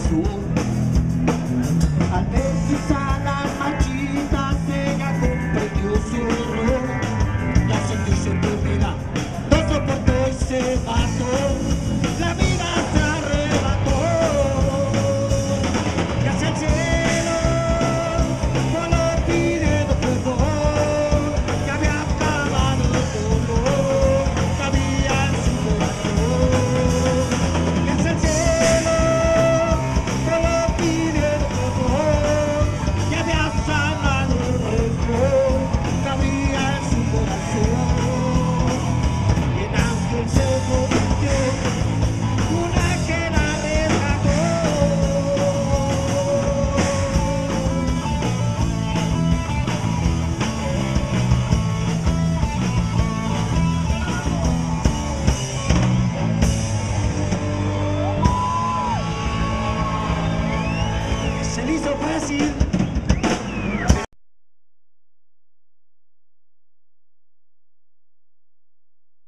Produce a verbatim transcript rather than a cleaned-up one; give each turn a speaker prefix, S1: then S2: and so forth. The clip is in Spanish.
S1: corazón. Al ver sus alas marchitas, ella comprendió su error. La sintió su enfermedad, no soportó y se mató. La vida se arrebató. Y hacia el cielo voló pidiendo perdón, que había acabado el dolor que había en su corazón. Y hacia el cielo voló pidiendo perdón, que había sanado el rencor que había en su corazón. Y el ángel se convirtió en una que la rescató. Se le hizo fácil